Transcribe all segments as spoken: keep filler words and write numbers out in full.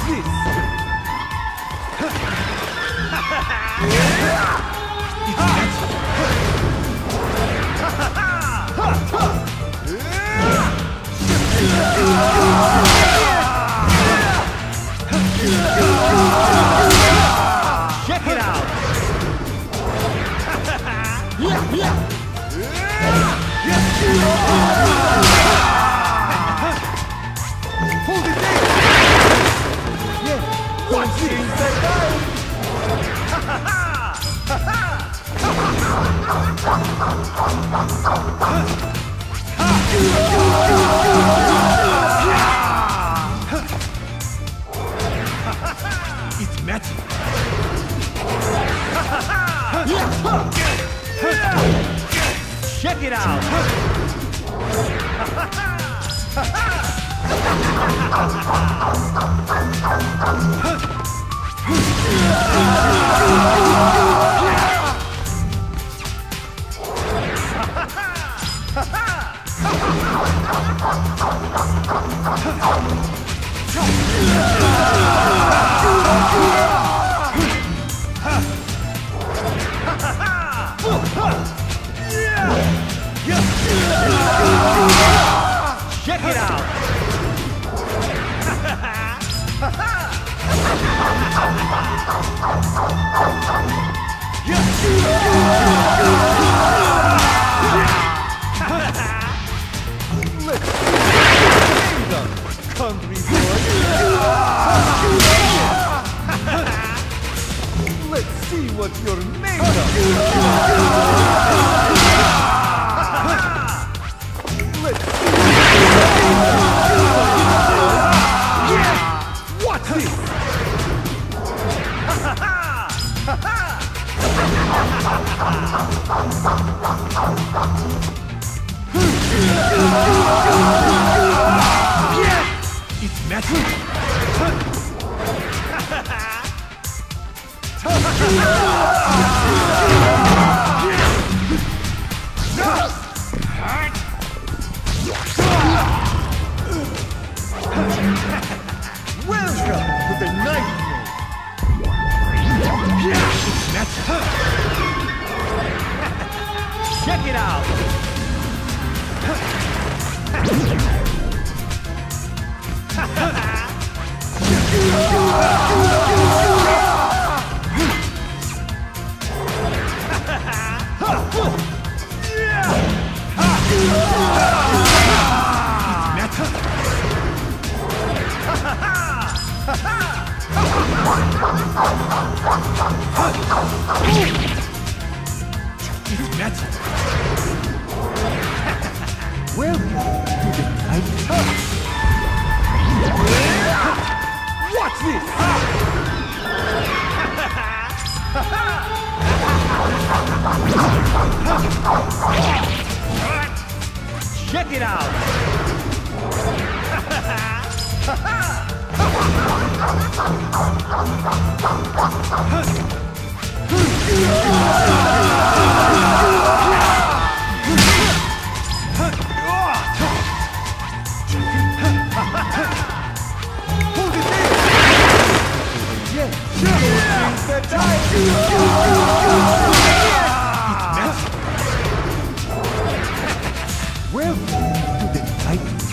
this! Check it out! Hold it there! Yeah, watch it inside out! It's magic! Check it out! Check it out! Country boy! Let's see what you're made of! Let's see yeah! What's this? Yeah! It's magic! Welcome to the nightmare! Yeah! It's magic! Check it out! It's magic! Welcome to the nightmare! What's this? Check it out! Hold it there! Yeah, sure! It's the time! Welcome to the nightmare!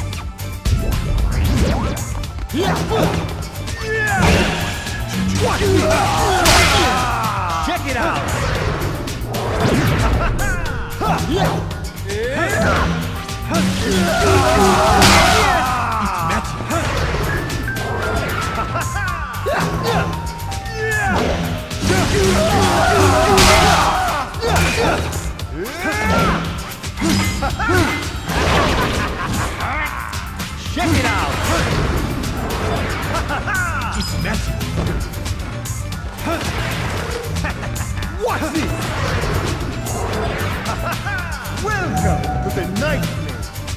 What? Check it out! It's magic! Check it out! It's magic! What's this? Welcome to the nightmare!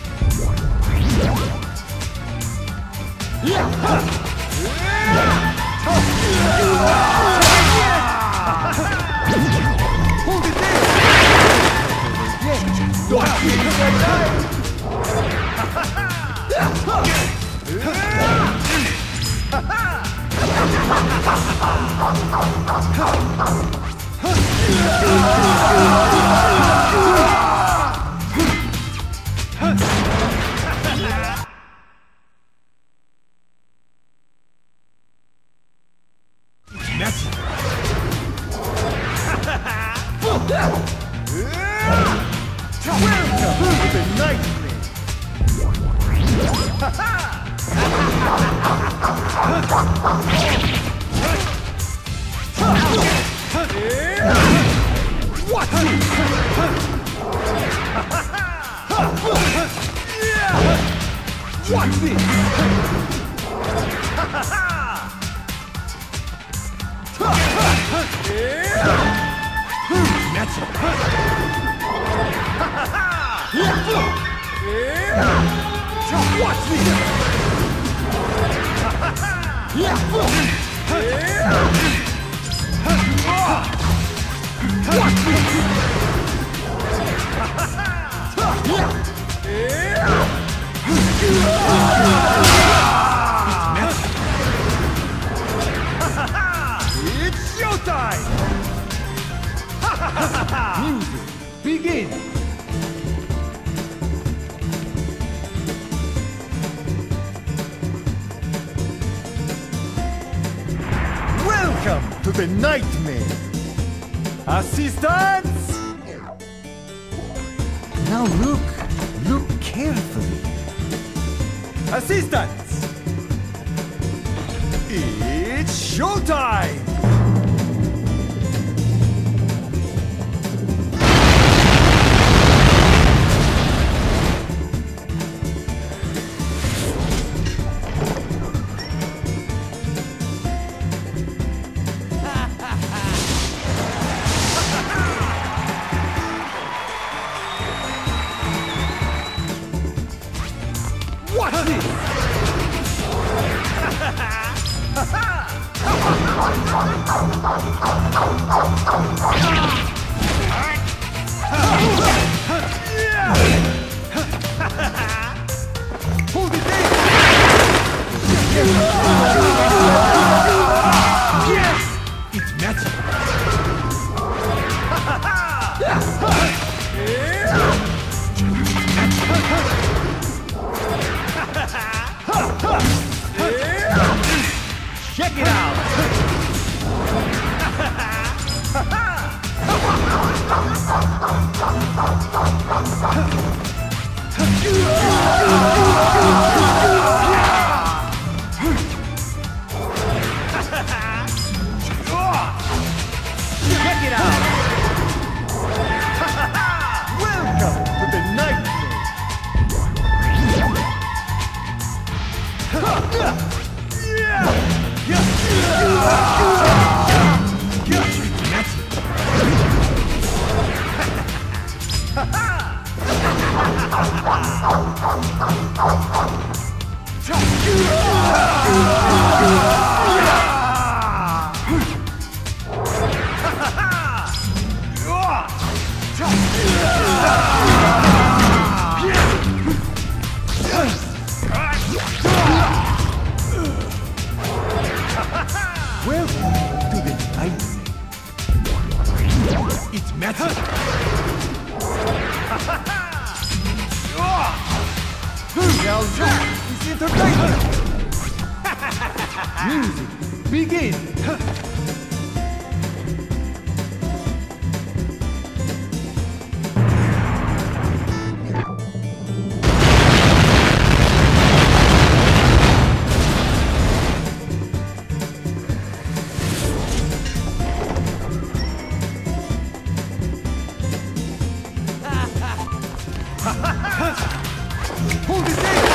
Hold it there! Yeah, don't keep it alive! Messy. Welcome to the nightmare. What? Watch this. That's it. Watch this. Watch It's showtime! Music, begin! Welcome to the nightmare! Assistants! Now look, look carefully. Assistants! It's showtime! Watch this! Hold it there! Yes! It's magic! Check it out! Check it out! Welcome to the nightmare! Welcome to the nightmare! It's magic! Now that is entertainment! Music, begin! Hold it there!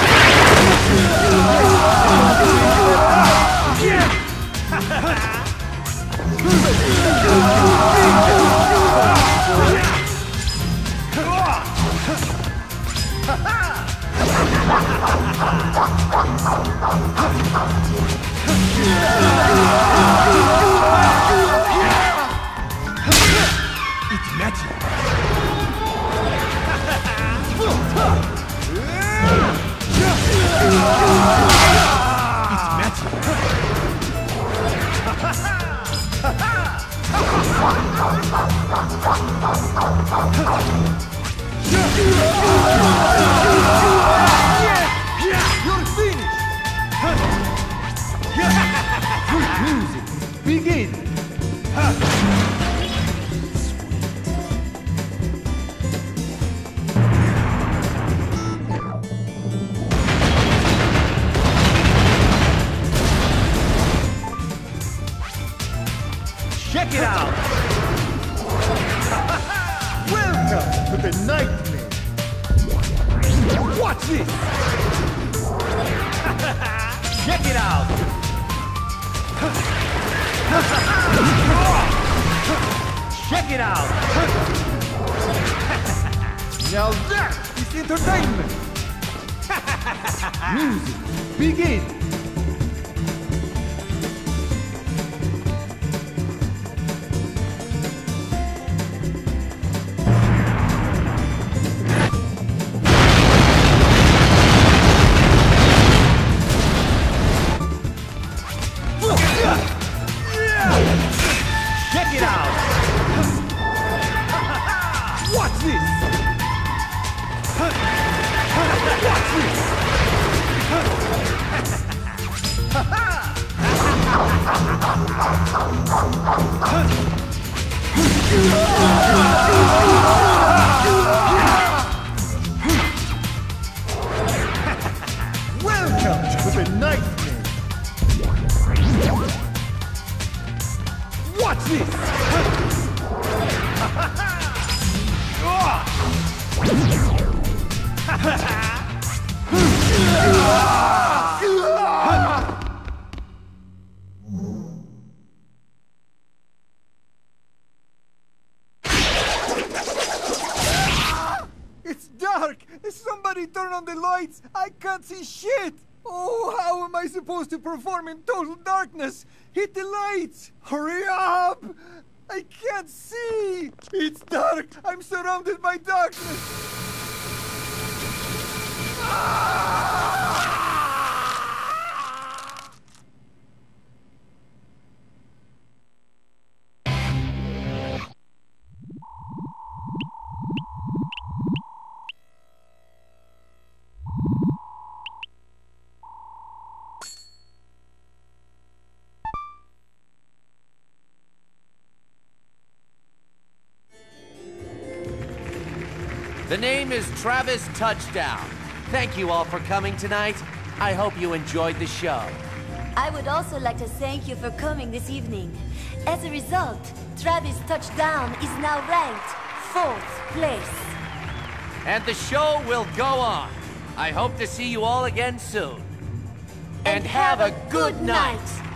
It's magic! It's magic! You're finished! Good music! Begin! Check it out! Welcome to the nightmare! Watch this! Check it out! Check it out! Now that is entertainment! Music, begin! Check it out! Watch this! Watch this! Welcome to the nightmare! Watch this! It's dark! Somebody turn on the lights! I can't see shit! Oh, how am I supposed to perform in total darkness? Hit the lights! Hurry up! I can't see! It's dark! I'm surrounded by darkness! The name is Travis Touchdown. Thank you all for coming tonight. I hope you enjoyed the show. I would also like to thank you for coming this evening. As a result, Travis Touchdown is now ranked fourth place. And the show will go on. I hope to see you all again soon. And have a good night.